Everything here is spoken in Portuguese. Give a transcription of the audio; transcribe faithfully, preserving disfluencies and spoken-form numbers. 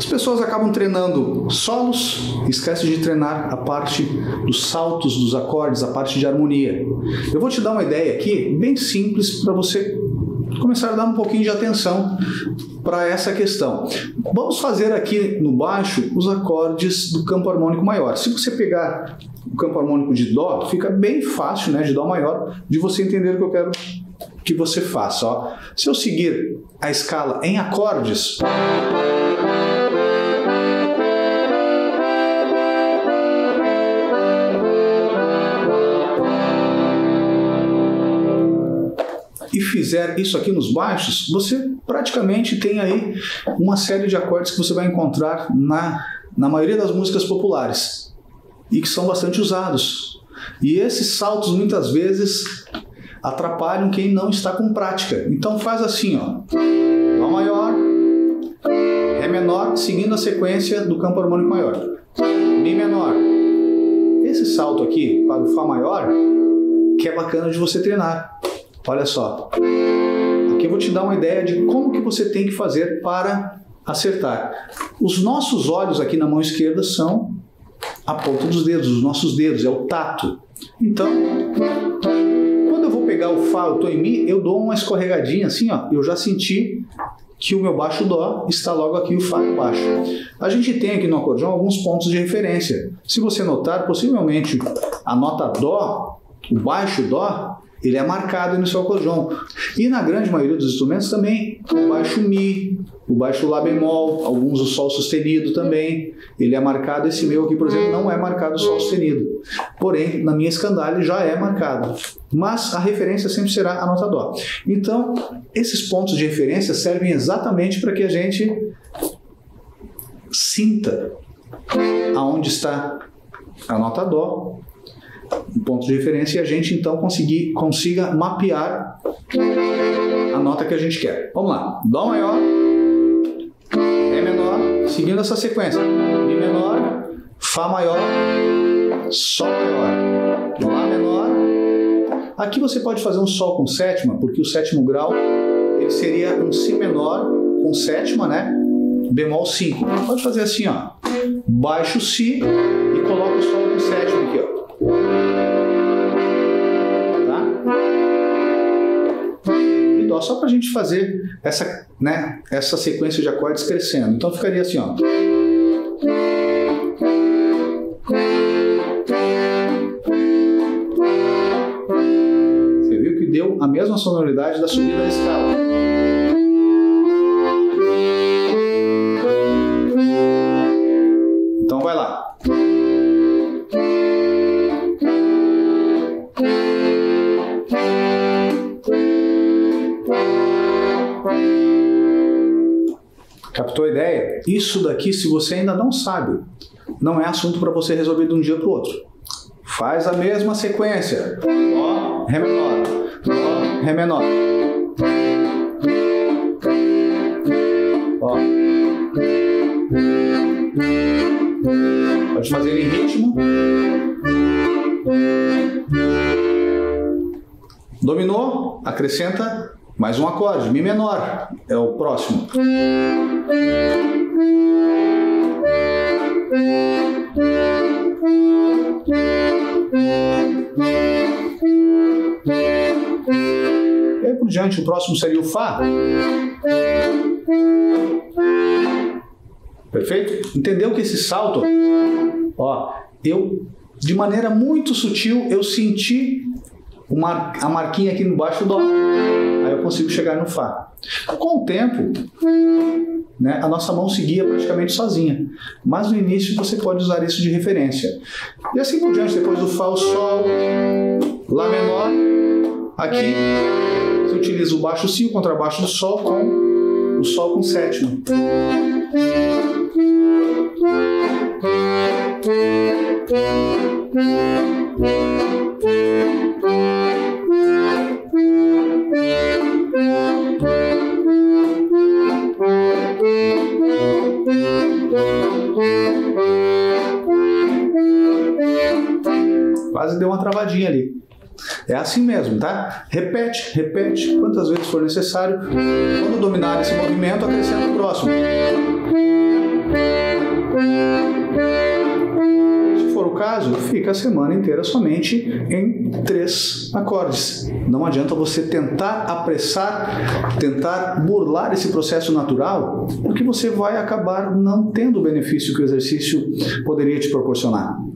As pessoas acabam treinando solos e esquecem de treinar a parte dos saltos dos acordes, a parte de harmonia. Eu vou te dar uma ideia aqui, bem simples, para você começar a dar um pouquinho de atenção para essa questão. Vamos fazer aqui no baixo os acordes do campo harmônico maior. Se você pegar o campo harmônico de Dó, fica bem fácil, né, de Dó maior, de você entender o que eu quero que você faça. Ó. Se eu seguir a escala em acordes, e fizer isso aqui nos baixos, você praticamente tem aí uma série de acordes que você vai encontrar na, na maioria das músicas populares e que são bastante usados. E esses saltos muitas vezes atrapalham quem não está com prática. Então faz assim, ó, Dó maior, Ré menor, seguindo a sequência do campo harmônico maior, Mi menor. Esse salto aqui para o Fá maior, que é bacana de você treinar. Olha só, aqui eu vou te dar uma ideia de como que você tem que fazer para acertar. Os nossos olhos aqui na mão esquerda são a ponta dos dedos, os nossos dedos, é o tato. Então, quando eu vou pegar o Fá, eu estou em Mi, eu dou uma escorregadinha assim, ó, eu já senti que o meu baixo Dó está logo aqui, o Fá no baixo. A gente tem aqui no acordeão alguns pontos de referência. Se você notar, possivelmente a nota Dó, o baixo Dó, ele é marcado no seu acordeão. E na grande maioria dos instrumentos também, o baixo Mi, o baixo Lá bemol, alguns o Sol sustenido também, ele é marcado. Esse meu aqui, por exemplo, não é marcado o Sol sustenido. Porém, na minha escandalha ele já é marcado. Mas a referência sempre será a nota Dó. Então, esses pontos de referência servem exatamente para que a gente sinta aonde está a nota Dó, um ponto de referência, e a gente então conseguir, consiga mapear a nota que a gente quer. Vamos lá, Dó maior, Ré menor, seguindo essa sequência, Mi menor, Fá maior, Sol maior, Lá menor. Aqui você pode fazer um Sol com sétima, porque o sétimo grau ele seria um Si menor com sétima, né? Bemol cinco. Pode fazer assim, ó, baixo Si e coloca o Sol com sétima aqui, ó. Tá? E Dó, só para a gente fazer essa, né, essa sequência de acordes crescendo. Então ficaria assim, ó. Você viu que deu a mesma sonoridade da subida da escala. Então vai lá. Captou a ideia? Isso daqui, se você ainda não sabe, não é assunto para você resolver de um dia para o outro. Faz a mesma sequência. Dó, Ré menor. Dó, Ré menor. Ó. Pode fazer em ritmo. Dominou? Acrescenta mais um acorde, Mi menor. É o próximo. E aí por diante, o próximo seria o Fá. Perfeito? Entendeu que esse salto, ó, eu, de maneira muito sutil, eu senti uma, a marquinha aqui no baixo Dó. Aí eu consigo chegar no Fá. Com o tempo, né, a nossa mão seguia praticamente sozinha. Mas no início você pode usar isso de referência. E assim por diante, depois do Fá, o Sol, Lá menor. Aqui você utiliza o baixo Si, o contrabaixo do Sol com o Sol com sétima. Quase deu uma travadinha ali. É assim mesmo, tá? Repete, repete, quantas vezes for necessário. Quando dominar esse movimento, acrescenta o próximo. caso, fica a semana inteira somente em três acordes. Não adianta você tentar apressar, tentar burlar esse processo natural, porque você vai acabar não tendo o benefício que o exercício poderia te proporcionar.